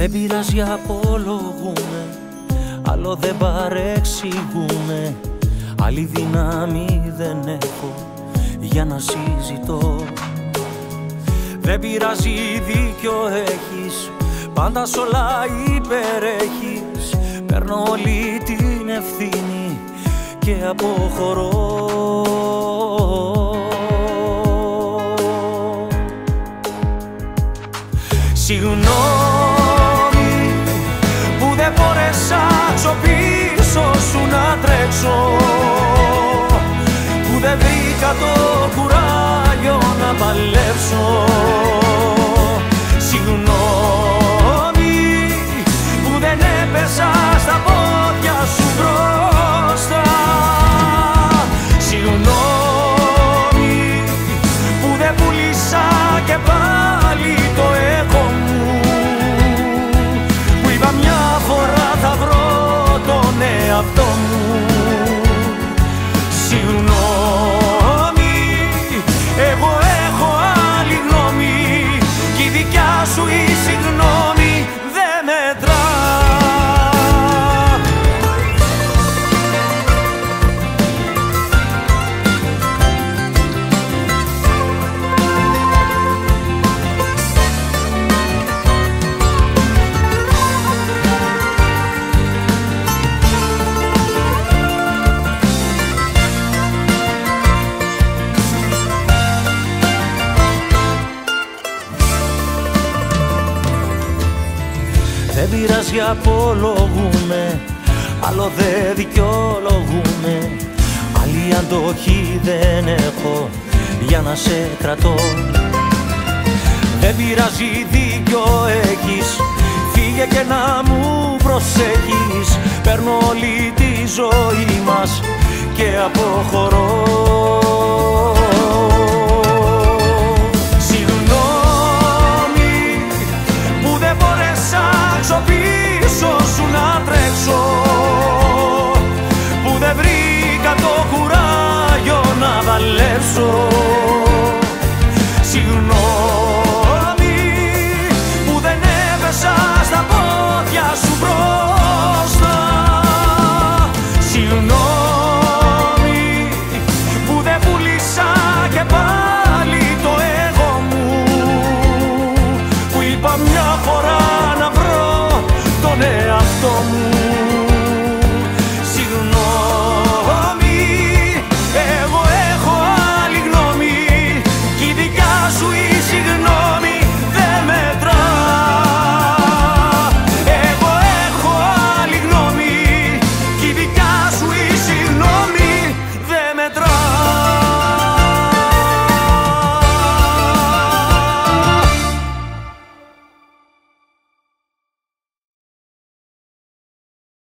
Δεν πειράζει, απολογούμε, άλλο δεν παρεξηγούμε. Άλλη δύναμη δεν έχω για να συζητώ. Δεν πειράζει, δίκιο έχεις, πάντα σ' όλα υπερέχεις. Παίρνω όλη την ευθύνη και αποχωρώ. Συγγνώμη που δεν μπόρεσα πίσω σου να τρέξω, που δεν βρήκα το κουράγιο να παλέψω. Συγγνώμη που δεν έπεσα στα πόδια σου μπροστά. Συγγνώμη που δεν πούλησα και πάλι το εγώ μου, που είπα μια φορά θα βρω τον εαυτό μου. Συγγνώμη, εγώ έχω άλλη γνώμη κι η δικιά σου η συγγνώμη δεν μετρά. Δεν πειράζει, απολογούμε, άλλο δεν δικαιολογούμε. Άλλη αντοχή δεν έχω για να σε κρατώ. Δεν πειράζει, δίκιο έχεις, φύγε και να μου προσέχεις. Παίρνω όλη τη ζωή μας και αποχωρώ.